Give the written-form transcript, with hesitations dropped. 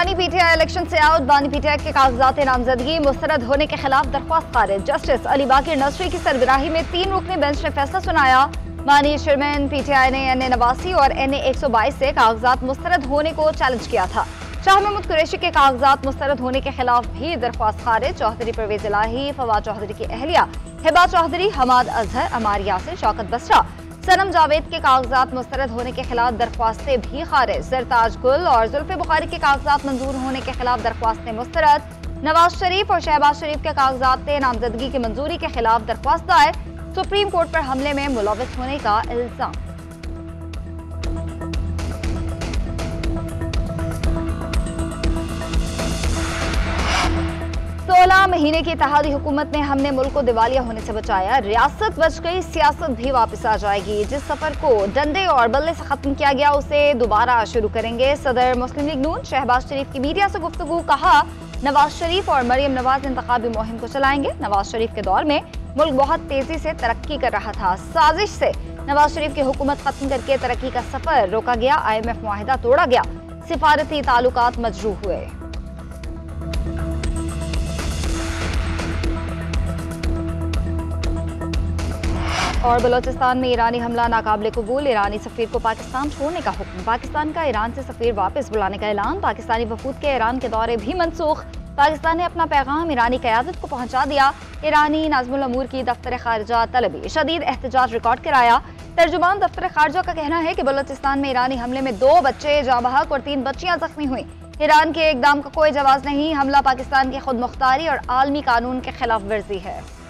बानी PTI election से out. बानी पीटीआई के कागजात नामजदगी मुस्तरद होने के खिलाफ दरख्वास्त खारिज। जस्टिस अली बाकिर नसरी की सरबराही में 3 रुकनी बेंच ने फैसला सुनाया। बानी चेयरमैन पीटीआई ने NA 89 और NA 122 से कागजात मुस्तरद होने को चैलेंज किया था। शाह महमूद कुरैशी के कागजात मुस्तरद होने के खिलाफ भी दरख्वास्त खारिज। चौधरी परवेज इलाही, फवाद चौधरी की अहलिया हिबा चौधरी, हमाद अजहर, अमार यासिर, शौकत बसरा, सनम जावेद के कागजात मुस्तरद होने के खिलाफ दरख्वास्तें भी खारिज। सरताज गुल और जुल्फे बुखारी के कागजात मंजूर होने के खिलाफ दरख्वास्तें मुस्तरद। नवाज शरीफ और शहबाज शरीफ के कागजात नामजदगी की मंजूरी के खिलाफ दरख्वास्त दायर। सुप्रीम कोर्ट पर हमले में मुलव्वस होने का इल्जाम। 16 महीने की इत्तेहादी हुकूमत ने हमने मुल्क को दिवालिया होने से बचाया। रियासत बच गई, सियासत भी वापस आ जाएगी। जिस सफर को डंडे और बल्ले से खत्म किया गया उसे दोबारा शुरू करेंगे। सदर मुस्लिम लीग नून शहबाज शरीफ की मीडिया से गुफ्तगू। कहा, नवाज शरीफ और मरियम नवाज इंतखाबी मुहिम को चलाएंगे। नवाज शरीफ के दौर में मुल्क बहुत तेजी से तरक्की कर रहा था। साजिश से नवाज शरीफ की हुकूमत खत्म करके तरक्की का सफर रोका गया। IMF मुआहिदा तोड़ा गया। सिफारती ताल्लुकात मजरूह हुए। और बलोचिस्तान में ईरानी हमला नाकाबिले कबूल। ईरानी सफीर को पाकिस्तान छोड़ने का हुक्म। पाकिस्तान का ईरान से सफीर वापस बुलाने का ऐलान। पाकिस्तानी वफूद के ईरान के दौरे भी मनसूख। पाकिस्तान ने अपना पैगाम ईरानी क़यादत को पहुंचा दिया। ईरानी नाज़िमुल अमूर की दफ्तर खारजा तलबी शदीद एहतजाज रिकॉर्ड कराया। तर्जुमान दफ्तर खारजा का कहना है कि बलोचिस्तान में ईरानी हमले में 2 बच्चे जाँ बहक और 3 बच्चियां जख्मी हुई। ईरान के इकदाम का कोई जवाब नहीं। हमला पाकिस्तान की खुद मुख्तारी और आलमी कानून के खिलाफ वर्जी है।